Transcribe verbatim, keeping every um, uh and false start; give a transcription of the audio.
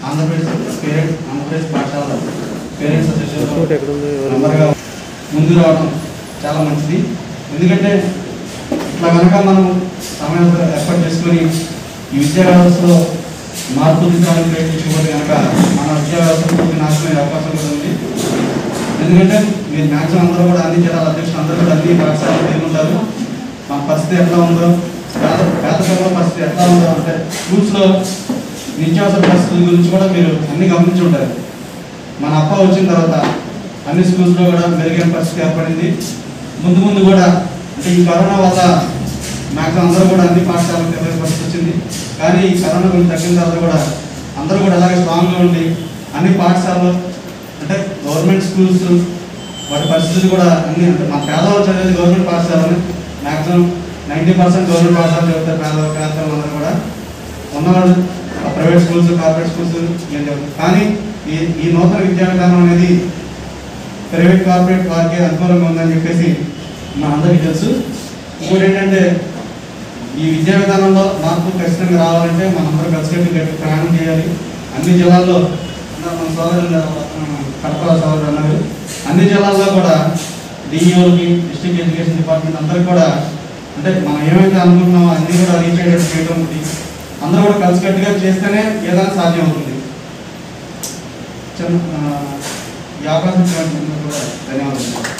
Andhra Pradesh parent Andhra Pradesh పాఠశాల parents association మెంబర్గా ముందు రావడం చాలా మంచిది. ఎందుకంటే ఇట్లా కనుక మనం సమయం ఏర్పాటు చేసుకొని ఈ విద్యా వ్యవస్థలో మార్పు దిశలను ప్రయత్నించకపోతే కనుక మన విద్యా వ్యవస్థ పూర్తి నాశనమయ్యే అవకాశం కూడా ఉంది. ఎందుకంటే మీరు మ్యాక్సిమం అందరూ కూడా అన్ని జిల్లాల అధ్యక్షులు అందరూ కూడా అన్ని పాఠశాలలు తిరుగుంటారు. మన పరిస్థితి ఎట్లా ఉందో, పేద పేద పిల్లల పరిస్థితి ఎట్లా ఉందో అంటే స్కూల్స్లో నిత్యావసర పరిస్థితుల గురించి కూడా మీరు అన్ని గమనించి ఉంటారు. మన అప్ప వచ్చిన తర్వాత అన్ని స్కూల్స్లో కూడా మెరుగైన పరిస్థితి ఏర్పడింది. ముందు ముందు కూడా అంటే ఈ కరోనా వల్ల మ్యాక్సిమం అందరూ కూడా అన్ని పాఠశాలకు తెలియని పరిస్థితి వచ్చింది. కానీ ఈ కరోనా గురించి తగ్గిన తర్వాత కూడా అందరూ కూడా అలాగే స్ట్రాంగ్గా ఉండి అన్ని పాఠశాలలు అంటే గవర్నమెంట్ స్కూల్స్ వాటి పరిస్థితులు కూడా అన్ని అంటే మన పేదవాళ్ళు చదివేది గవర్నమెంట్ పాఠశాలని మ్యాక్సిమం నైంటీ పర్సెంట్ గవర్నమెంట్ పాఠశాలలు చదువుతారు. పేదవాళ్ళు పేదవాళ్ళు అందరూ కూడా ఉన్నవాళ్ళు ప్రైవేట్ స్కూల్స్ కార్పొరేట్ స్కూల్స్ ఏం చదువుతారు. కానీ ఈ ఈ నూతన విద్యా విధానం అనేది ప్రైవేట్ కార్పొరేట్ వారికి అనుకూలంగా ఉందని చెప్పేసి మన అందరికీ తెలుసు. ఇంకోటి ఏంటంటే ఈ విద్యా విధానంలో మార్పు ఖచ్చితంగా రావాలంటే మనందరూ కలిసికట్టి గట్టి ప్రయాణం చేయాలి. అన్ని జిల్లాల్లో మన సోదరులు కడప సోదరులు అన్నారు, అన్ని జిల్లాల్లో కూడా డిఈఓలకి డిస్ట్రిక్ట్ ఎడ్యుకేషన్ డిపార్ట్మెంట్ అందరికీ కూడా అంటే మనం ఏమైతే అనుకుంటున్నామో అన్నీ కూడా రీచ్ అయ్యేటట్టు చేయడం ఉంది. అందరూ కూడా కలిసికట్టుగా చేస్తేనే ఏదైనా సాధ్యం అవుతుంది. ఈ అవకాశం కూడా ధన్యవాదాలు.